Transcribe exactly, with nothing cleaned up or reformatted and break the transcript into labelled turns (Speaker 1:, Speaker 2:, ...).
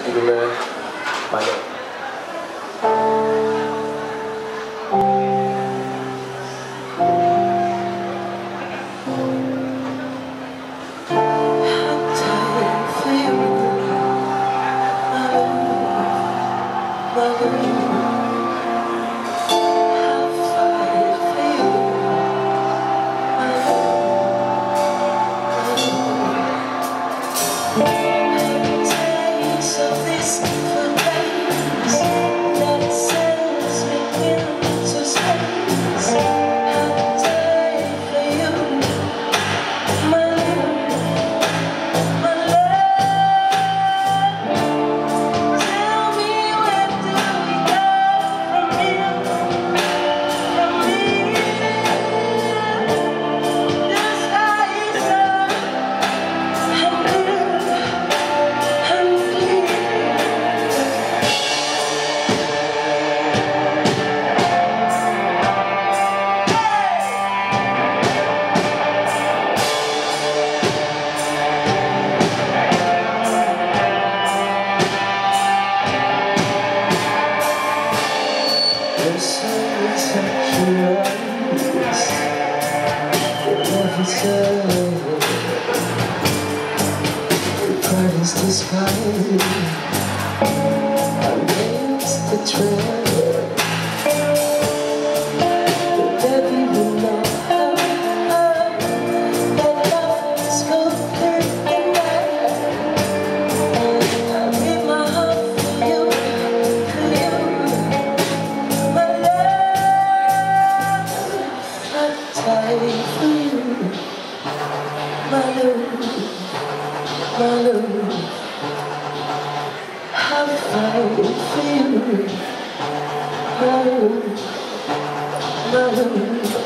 Speaker 1: 지금의 마녀. Against the trend, the devil will know how that love is good and bad. I give my heart for you, for you, my love. I die for you, my love, my love. I fight for you, my love, my love.